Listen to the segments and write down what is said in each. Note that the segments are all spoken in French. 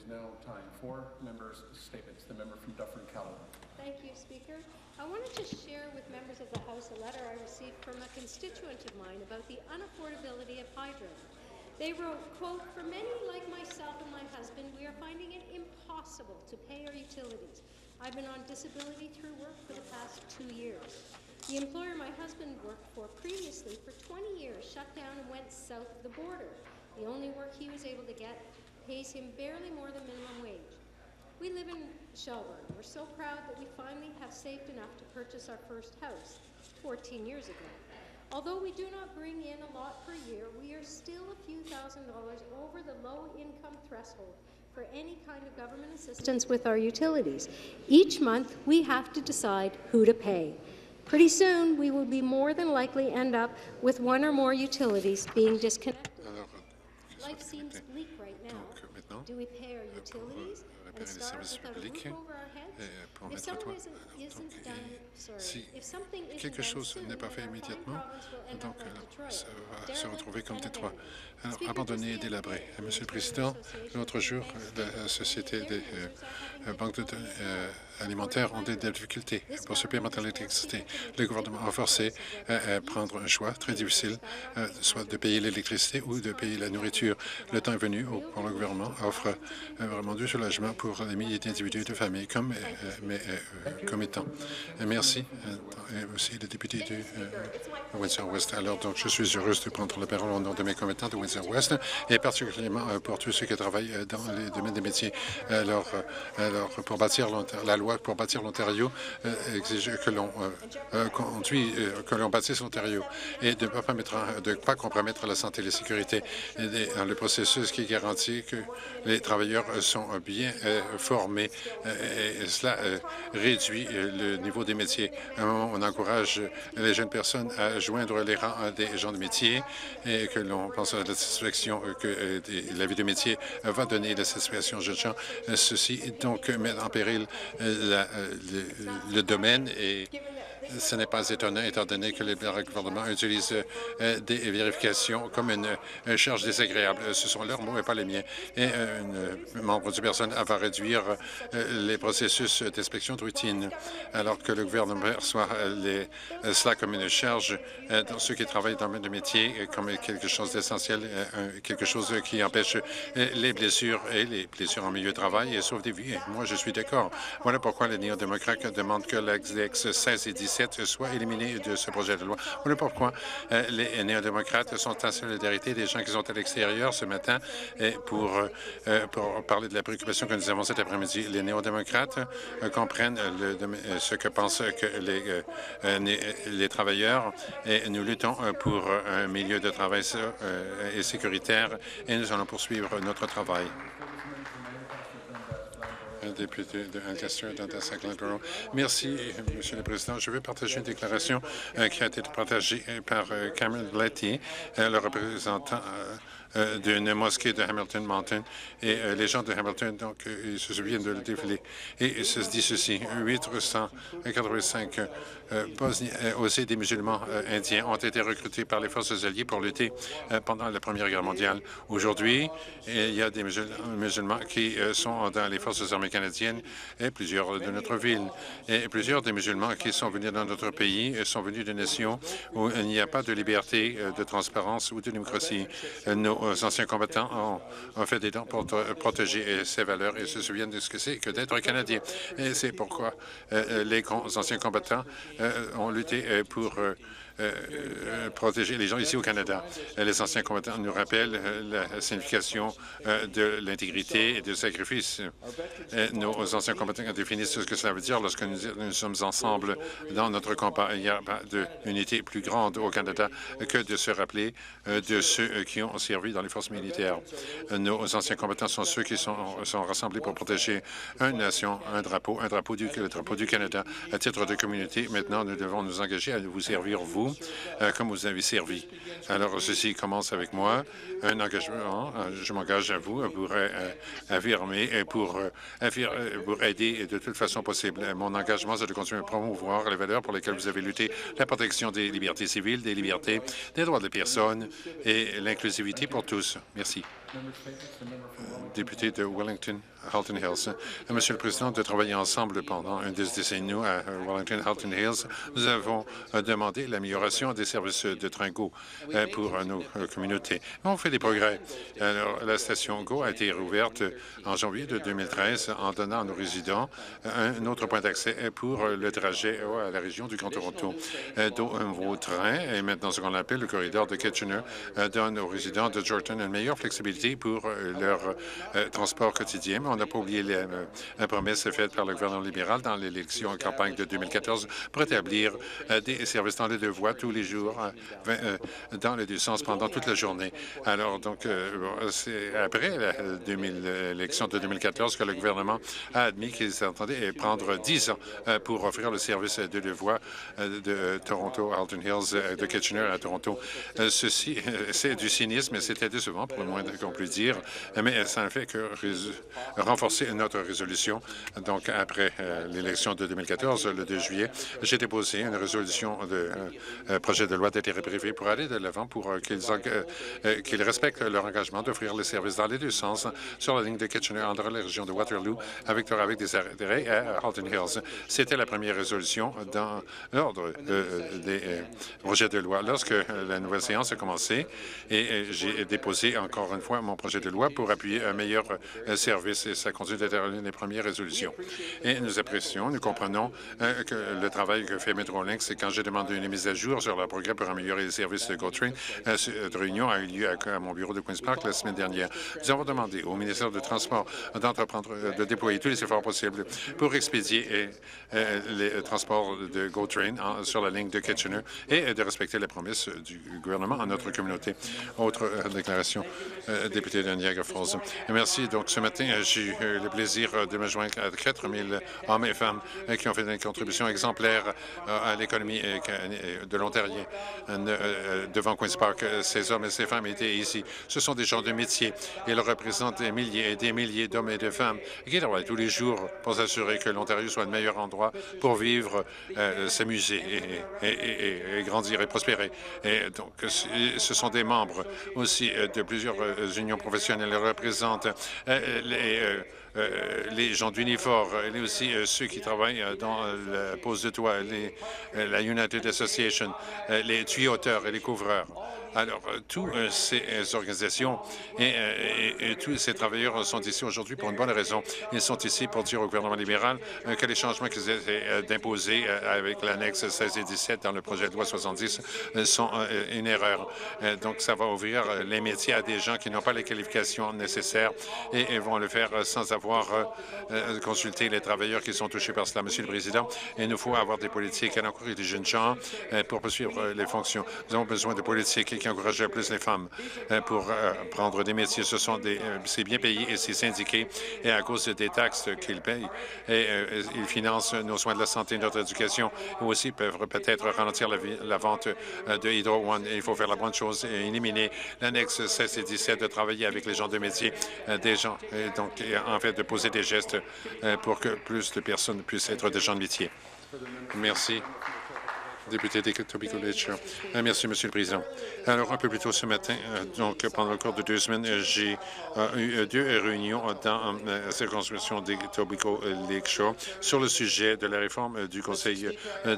now time for members' statements. The member from Dufferin-Caledon. Thank you, Speaker. I wanted to share with members of the House a letter I received from a constituent of mine about the unaffordability of hydro. They wrote, quote, "For many like myself and my husband, we are finding it impossible to pay our utilities. I've been on disability through work for the past 2 years. The employer my husband worked for previously for 20 years shut down and went south of the border. The only work he was able to get pays him barely more than minimum wage. We live in Shelburne. We're so proud that we finally have saved enough to purchase our first house 14 years ago. Although we do not bring in a lot per year, we are still a few $1,000s over the low-income threshold for any kind of government assistance with our utilities. Each month, we have to decide who to pay. Pretty soon, we will be more than likely end up with one or more utilities being disconnected. Life seems bleak right now. Do we pay our utilities and start without a roof over our heads? If something isn't done, Si quelque chose n'est pas fait immédiatement, donc ça va se retrouver comme Détroit. Alors, abandonné et délabré. Monsieur le Président, l'autre jour, la Société des banques alimentaires ont des difficultés pour se payer de l'électricité. Le gouvernement a forcé à prendre un choix très difficile, soit de payer l'électricité ou de payer la nourriture. Le temps est venu où le gouvernement offre vraiment du soulagement pour les milliers d'individus et de familles comme étant. Merci. Et aussi le député de Windsor-West. Alors, donc, je suis heureuse de prendre la parole au nom de mes commettants de Windsor-West et particulièrement pour tous ceux qui travaillent dans les domaines des métiers. Alors pour bâtir la loi pour bâtir l'Ontario exige que l'on que l'on bâtisse l'Ontario et de ne pas compromettre la santé et la sécurité. Dans le processus qui garantit que les travailleurs sont bien formés et cela réduit le niveau des métiers. À un moment, on encourage les jeunes personnes à joindre les rangs des gens de métier et que l'on pense à la satisfaction que la vie de métier va donner la satisfaction aux jeunes gens. Ceci donc met en péril le domaine et ce n'est pas étonnant étant donné que le gouvernement utilise des vérifications comme une charge désagréable. Ce sont leurs mots et pas les miens. Et un membre du personnel va réduire les processus d'inspection de routine, alors que le gouvernement perçoit cela comme une charge dans ceux qui travaillent dans le métier, comme quelque chose d'essentiel, quelque chose qui empêche les blessures en milieu de travail et sauve des vies. Moi, je suis d'accord. Voilà pourquoi les néo-démocrates demandent que l'ex 16 et 17 soit éliminé de ce projet de loi. Voilà pourquoi les néo-démocrates sont en solidarité des gens qui sont à l'extérieur ce matin pour parler de la préoccupation que nous avons cet après-midi. Les néo-démocrates comprennent ce que pensent les travailleurs et nous luttons pour un milieu de travail et sécuritaire et nous allons poursuivre notre travail. Député de Ancaster, Dundas-Glenborough. Merci, Monsieur le Président. Je vais partager une déclaration qui a été partagée par Cameron Blatty, le représentant d'une mosquée de Hamilton Mountain. Et les gens de Hamilton, donc, ils se souviennent de le défilé. Et il se dit ceci, 885 aussi des musulmans indiens ont été recrutés par les forces alliées pour lutter pendant la Première Guerre mondiale. Aujourd'hui, il y a des musulmans qui sont dans les forces armées canadiennes et plusieurs de notre ville. Et plusieurs des musulmans qui sont venus dans notre pays sont venus de nations où il n'y a pas de liberté, de transparence ou de démocratie. Nos anciens combattants ont fait des dons pour protéger ces valeurs et se souviennent de ce que c'est que d'être Canadien. Et c'est pourquoi les anciens combattants ont lutté pour protéger les gens ici au Canada. Les anciens combattants nous rappellent la signification de l'intégrité et du sacrifice. Nos anciens combattants définissent ce que cela veut dire lorsque nous sommes ensemble dans notre combat. Il n'y a pas d'unité plus grande au Canada que de se rappeler de ceux qui ont servi dans les forces militaires. Nos anciens combattants sont ceux qui sont rassemblés pour protéger une nation, le drapeau du Canada. À titre de communauté, maintenant, nous devons nous engager à vous servir, vous, comme vous avez servi. Alors, ceci commence avec moi, un engagement. Je m'engage à vous pour affirmer et pour aider de toute façon possible. Mon engagement, c'est de continuer à promouvoir les valeurs pour lesquelles vous avez lutté, la protection des libertés civiles, des libertés, des droits des personnes et l'inclusivité pour tous. Merci. Member statements. The member from Wellington. Député de Wellington, Halton Hills. Monsieur le Président, de travailler ensemble pendant une décennie à Wellington, Halton Hills, nous avons demandé l'amélioration des services de train GO pour nos communautés. On fait des progrès. Alors, la station GO a été rouverte en janvier de 2013 en donnant à nos résidents un autre point d'accès pour le trajet à la région du Grand Toronto. Un nouveau train, et maintenant ce qu'on appelle le corridor de Kitchener, donne aux résidents de Jordan une meilleure flexibilité pour leur transport quotidien. Mais on n'a pas oublié la promesse faite par le gouvernement libéral dans l'élection en campagne de 2014 pour établir des services dans les deux voies tous les jours, dans les deux sens pendant toute la journée. Alors, donc, c'est après l'élection de 2014 que le gouvernement a admis qu'il s'entendait prendre 10 ans pour offrir le service de deux voies de Toronto, Halton Hills, de Kitchener à Toronto. Ceci, c'est du cynisme, c'était décevant pour le moins qu'on puisse dire, mais ça ne fait que renforcer notre résolution. Donc, après l'élection de 2014, le 2 juillet, j'ai déposé une résolution de projet de loi d'intérêt privé pour aller de l'avant pour qu'ils respectent leur engagement d'offrir les services dans les deux sens sur la ligne de Kitchener entre la région de Waterloo avec des arrêts à Halton Hills. C'était la première résolution dans l'ordre des projets de loi. Lorsque la nouvelle séance a commencé, et j'ai déposé encore une fois mon projet de loi pour appuyer un meilleur service, et ça continue d'être l'une des premières résolutions. Et nous apprécions, nous comprenons que le travail que fait Metrolinx, et quand j'ai demandé une mise à jour sur leur programme pour améliorer les services de GO-Train, cette réunion a eu lieu à mon bureau de Queen's Park la semaine dernière. Nous avons demandé au ministère du Transport de déployer tous les efforts possibles pour expédier les transports de GO-Train sur la ligne de Kitchener et de respecter les promesses du gouvernement à notre communauté. Autre déclaration, député de Niagara Falls. Merci. Donc, ce matin, j'ai eu le plaisir de me joindre à 4 000 hommes et femmes qui ont fait une contribution exemplaire à l'économie de l'Ontario devant Queen's Park. Ces hommes et ces femmes étaient ici. Ce sont des gens de métier. Ils représentent des milliers et des milliers d'hommes et de femmes qui travaillent tous les jours pour s'assurer que l'Ontario soit le meilleur endroit pour vivre, s'amuser et grandir et prospérer. Et donc, ce sont des membres aussi de plusieurs unions professionnelles. Ils représentent les gens d'Unifor, et aussi ceux qui travaillent dans la pose de toit, la United Association, les tuyauteurs et les couvreurs. Alors, toutes ces organisations et tous ces travailleurs sont ici aujourd'hui pour une bonne raison. Ils sont ici pour dire au gouvernement libéral que les changements qu'ils essaient d'imposer avec l'annexe 16 et 17 dans le projet de loi 70 sont une erreur. Donc, ça va ouvrir les métiers à des gens qui n'ont pas les qualifications nécessaires et vont le faire sans avoir consulté les travailleurs qui sont touchés par cela. Monsieur le Président, il nous faut avoir des politiques qui encouragent les jeunes gens pour poursuivre les fonctions. Nous avons besoin de politiques qui encouragent plus les femmes pour prendre des métiers. C'est bien payé et c'est syndiqué. Et à cause des taxes qu'ils payent, ils financent nos soins de la santé, notre éducation, ou aussi peuvent peut-être ralentir la vente de Hydro One. Il faut faire la bonne chose et éliminer l'annexe 16 et 17, de travailler avec les gens de métier, des gens, et donc en fait de poser des gestes pour que plus de personnes puissent être des gens de métier. Merci. Député d'Etobicoke. Merci, Monsieur le Président. Alors, un peu plus tôt ce matin, donc pendant le cours de 2 semaines, j'ai eu 2 réunions dans la circonscription d'Etobicoke Lakeshore sur le sujet de la réforme du Conseil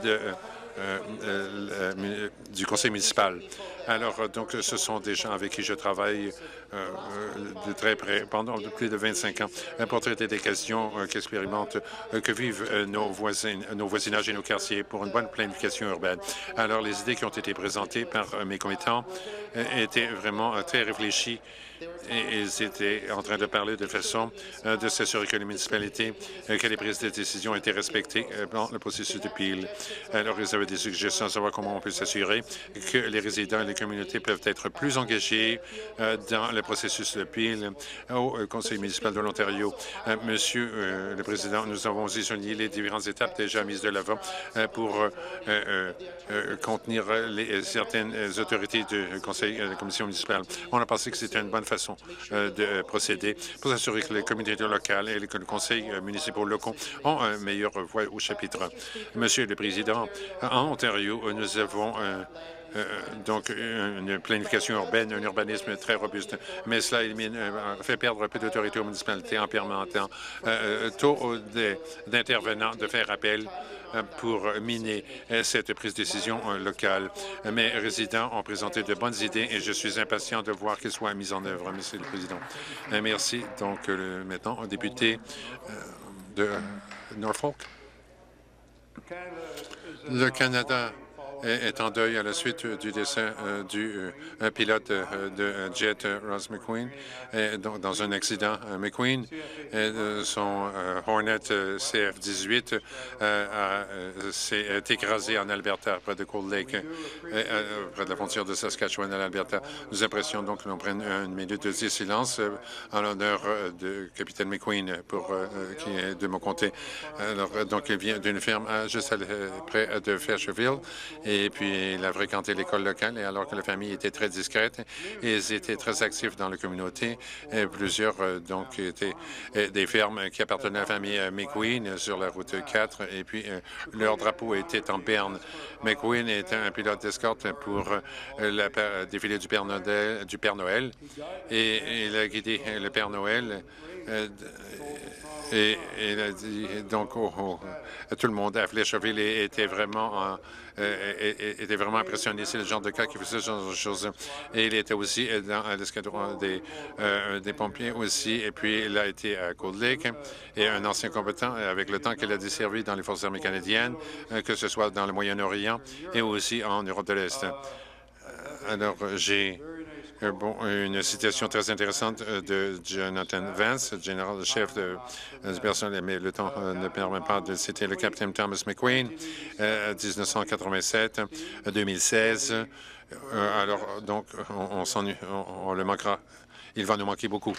du conseil municipal. Alors, donc, ce sont des gens avec qui je travaille de très près pendant plus de 25 ans pour traiter des questions qu'expérimentent, que vivent nos voisinages et nos quartiers pour une bonne planification urbaine. Alors, les idées qui ont été présentées par mes commettants étaient vraiment très réfléchies et ils étaient en train de parler de façon de s'assurer que les municipalités, que les prises de décision étaient respectées dans le processus de pile. Alors, ils avaient des suggestions à savoir comment on peut s'assurer que les résidents et les communautés peuvent être plus engagés dans le processus de pile au Conseil municipal de l'Ontario. Monsieur le Président, nous avons aussi souligné les différentes étapes déjà mises de l'avant pour contenir certaines autorités du Conseil de la Commission municipale. On a pensé que c'était une bonne façon de procéder pour s'assurer que les communautés locales et que les conseils municipaux locaux ont une meilleure voix au chapitre. Monsieur le Président, en Ontario, nous avons donc une planification urbaine, un urbanisme très robuste. Mais cela fait perdre un peu d'autorité aux municipalités en permettant tôt d'intervenants de faire appel pour miner cette prise de décision locale. Mes résidents ont présenté de bonnes idées et je suis impatient de voir qu'elles soient mises en œuvre, Monsieur le Président. Merci. Donc, maintenant, au député de Norfolk. Le Canada est en deuil à la suite du décès du pilote de jet Ross McQueen dans un accident. McQueen, son Hornet CF-18 s'est écrasé en Alberta, près de Cold Lake, près de la frontière de Saskatchewan à l'Alberta. Nous apprécions donc que l'on prenne une minute de silence en l'honneur de capitaine McQueen qui est de mon comté. Alors, donc, il vient d'une ferme juste près de Faircheville. Et puis, il a fréquenté l'école locale, et alors que la famille était très discrète, ils étaient très actifs dans la communauté. Et plusieurs, donc, étaient des fermes qui appartenaient à la famille McQueen sur la route 4, et puis leur drapeau était en berne. McQueen était un pilote d'escorte pour le défilé du Père Noël, et il a guidé le Père Noël. Et il a dit, donc, tout le monde à Flécheville était vraiment impressionné. C'est le genre de cas qui faisait ce genre de choses. Et il était aussi dans l'escadron des pompiers aussi. Et puis, il a été à Cold Lake et un ancien combattant avec le temps qu'il a desservi dans les Forces armées canadiennes, que ce soit dans le Moyen-Orient et aussi en Europe de l'Est. Alors, j'ai une citation très intéressante de Jonathan Vance, général-chef du personnel, mais le temps ne permet pas de citer le capitaine Thomas McQueen, 1987-2016. Alors, donc, on s'ennuie, on le manquera. Il va nous manquer beaucoup.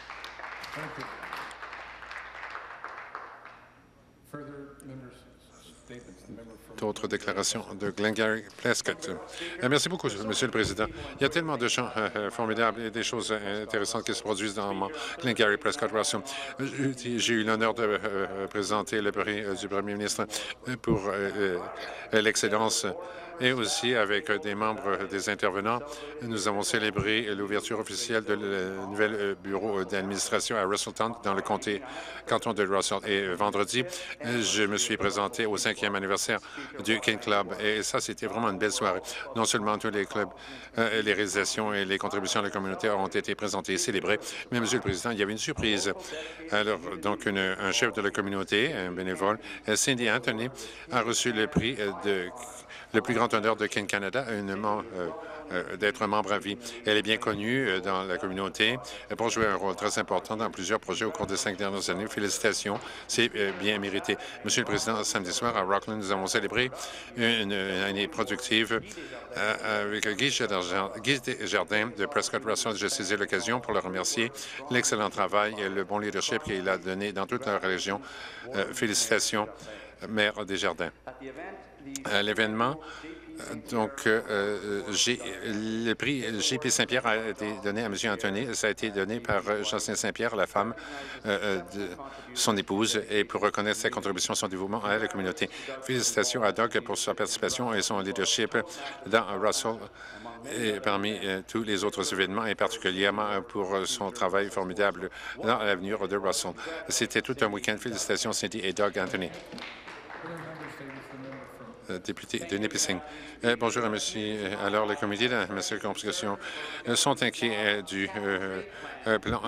D'autres déclarations de Glengarry Prescott. Merci beaucoup, Monsieur le Président. Il y a tellement de gens formidables et des choses intéressantes qui se produisent dans mon Glengarry Prescott Russell. J'ai eu l'honneur de présenter le prix du Premier ministre pour l'excellence et aussi avec des membres des intervenants. Nous avons célébré l'ouverture officielle de le nouvel bureau d'administration à Russelltown dans le canton de Russell. Et vendredi, je me suis présenté au 5e anniversaire du King Club. Et ça, c'était vraiment une belle soirée. Non seulement tous les clubs, les réalisations et les contributions de la communauté ont été présentées et célébrées, mais, Monsieur le Président, il y avait une surprise. Alors, donc, un chef de la communauté, un bénévole, Cindy Anthony, a reçu le prix le plus grand honneur de King Canada, d'être membre à vie. Elle est bien connue dans la communauté pour jouer un rôle très important dans plusieurs projets au cours des 5 dernières années. Félicitations, c'est bien mérité. Monsieur le Président, samedi soir à Rockland, nous avons célébré une année productive avec Guy Jardin de Prescott Russell. Je saisis l'occasion pour le remercier. L'excellent travail et le bon leadership qu'il a donné dans toute la région. Félicitations, maire Desjardins. À l'événement, donc, le prix J.P. Saint-Pierre a été donné à M. Anthony. Ça a été donné par Jocelyne Saint-Pierre, la femme de son épouse, et pour reconnaître sa contribution, son dévouement à la communauté. Félicitations à Doug pour sa participation et son leadership dans Russell et parmi tous les autres événements, et particulièrement pour son travail formidable dans l'avenir de Russell. C'était tout un week-end. Félicitations, Cindy et Doug Anthony. Député de Nipissing. Bonjour à monsieur. Alors, les comités de ma circonscription sont inquiets du plan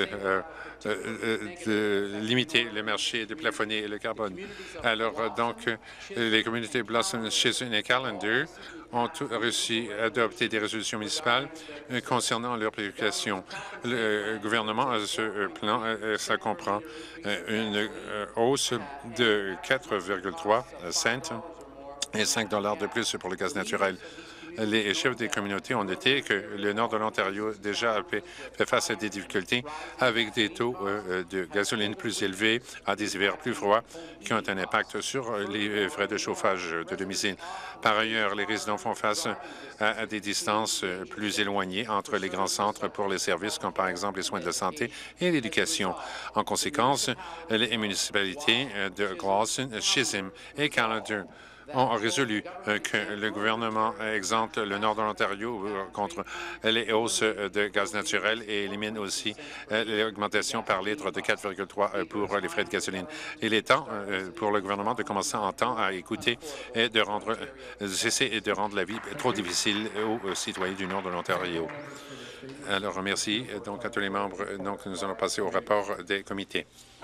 de limiter le marché, de plafonner le carbone. Alors, donc, les communautés Blossom, Chisholm et Callander ont réussi à adopter des résolutions municipales concernant leurs préoccupations. Le gouvernement a ce plan, ça comprend une hausse de 4,3 cents et 5 $ de plus pour le gaz naturel. Les chefs des communautés ont noté que le nord de l'Ontario déjà fait face à des difficultés avec des taux de gasoline plus élevés, à des hivers plus froids qui ont un impact sur les frais de chauffage de domicile. Par ailleurs, les résidents font face à des distances plus éloignées entre les grands centres pour les services comme par exemple les soins de la santé et l'éducation. En conséquence, les municipalités de Glosson, Chisholm et Callander ont résolu que le gouvernement exempte le nord de l'Ontario contre les hausses de gaz naturel et élimine aussi l'augmentation par litre de 4,3 pour les frais de gasoline. Il est temps pour le gouvernement de commencer en temps à écouter et de cesser de rendre la vie trop difficile aux citoyens du nord de l'Ontario. Alors, merci donc à tous les membres. Donc, nous allons passer au rapport des comités.